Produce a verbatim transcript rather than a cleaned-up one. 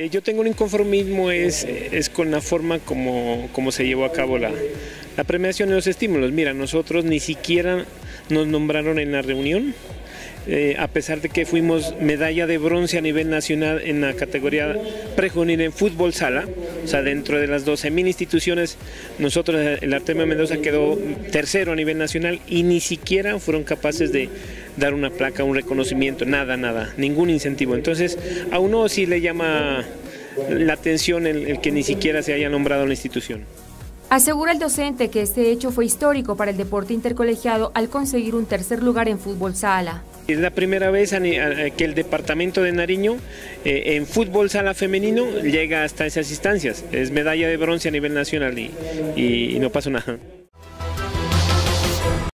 Eh, yo tengo un inconformismo es, es con la forma como, como se llevó a cabo la, la premiación y los estímulos. Mira, nosotros ni siquiera nos nombraron en la reunión, eh, a pesar de que fuimos medalla de bronce a nivel nacional en la categoría prejuvenil en fútbol sala, o sea, dentro de las doce mil instituciones, nosotros, el Artemio Mendoza quedó tercero a nivel nacional y ni siquiera fueron capaces de dar una placa, un reconocimiento, nada, nada, ningún incentivo. Entonces, a uno sí le llama la atención el, el que ni siquiera se haya nombrado la institución. Asegura el docente que este hecho fue histórico para el deporte intercolegiado al conseguir un tercer lugar en fútbol sala. Es la primera vez que el departamento de Nariño eh, en fútbol sala femenino llega hasta esas instancias. Es medalla de bronce a nivel nacional y, y, y no pasa nada.